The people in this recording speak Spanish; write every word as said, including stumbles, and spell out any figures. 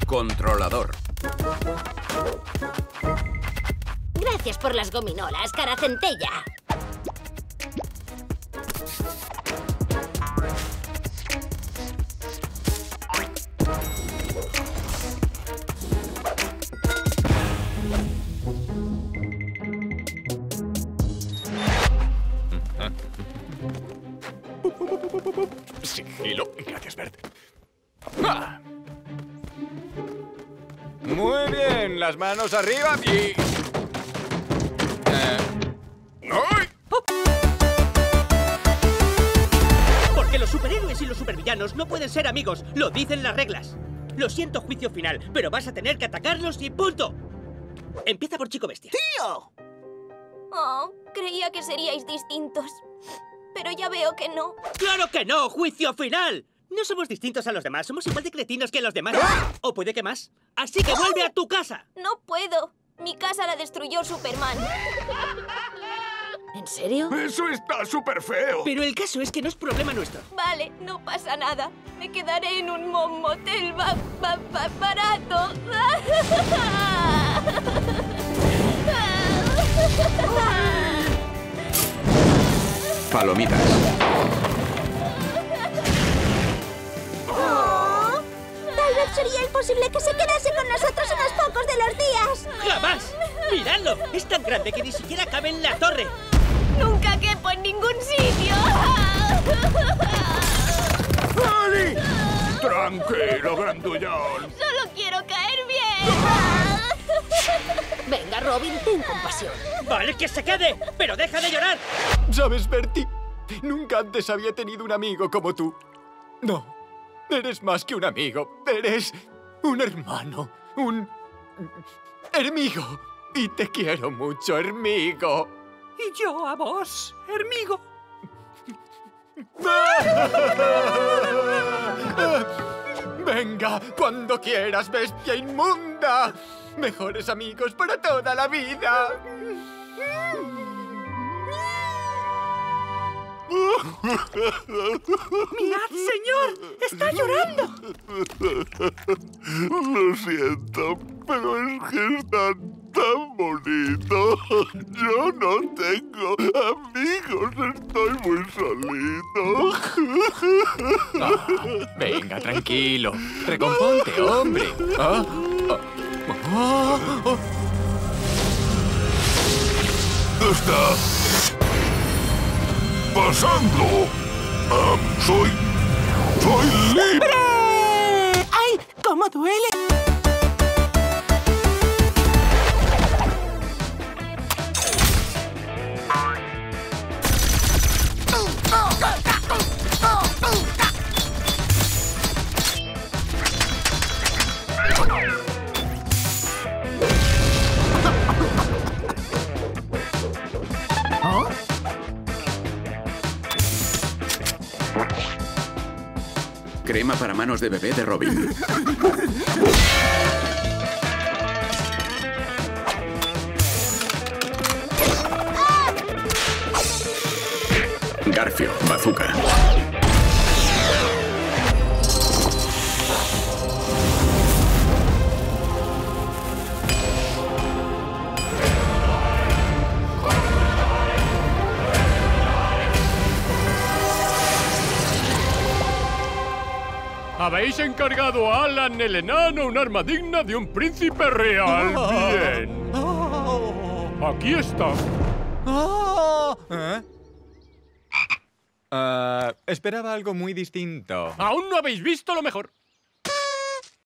controlador. Gracias por las gominolas, cara centella. Sigilo. Gracias, Bert. ¡Ah! Muy bien, las manos arriba y... Eh... ¡Ay! Porque los superhéroes y los supervillanos no pueden ser amigos. Lo dicen las reglas. Lo siento, juicio final, pero vas a tener que atacarlos y punto. Empieza por Chico Bestia. ¡Tío! Oh, creía que seríais distintos. Pero ya veo que no. ¡Claro que no! ¡Juicio final! No somos distintos a los demás. Somos igual de cretinos que los demás. O puede que más. Así que vuelve a tu casa. No puedo. Mi casa la destruyó Superman. ¿En serio? ¡Eso está súper feo! Pero el caso es que no es problema nuestro. Vale, no pasa nada. Me quedaré en un mo- motel ba- ba- ba- barato. Palomitas. Oh, tal vez sería imposible que se quedase con nosotros unos pocos de los días. ¡Jamás! ¡Miradlo! Es tan grande que ni siquiera cabe en la torre. Nunca quepo en ningún sitio. ¡Ali! Tranquilo, grandullón. Solo quiero caer bien. Venga, Robin, ten compasión. ¡Vale, que se quede! ¡Pero deja de llorar! ¿Sabes, Bertie? Nunca antes había tenido un amigo como tú. No, eres más que un amigo. Eres un hermano, un... Hermigo. Y te quiero mucho, Hermigo. Y yo a vos, Hermigo. Venga, cuando quieras, bestia inmunda. Mejores amigos para toda la vida. ¡Mirad, señor! ¡Está llorando! Lo siento, pero es que están tan bonitos. Yo no tengo amigos, estoy muy solito. Ah, venga, tranquilo. Recomponte, hombre. Ah, ah, ah, ah. ¿Qué está pasando? Ah, soy... soy libre. ¡Ay! ¡Cómo duele! Crema para manos de bebé de Robin. Garfio, bazooka. Habéis encargado a Alan el enano un arma digna de un príncipe real. Bien. Aquí está. ¿Eh? Ah, esperaba algo muy distinto. Aún no habéis visto lo mejor.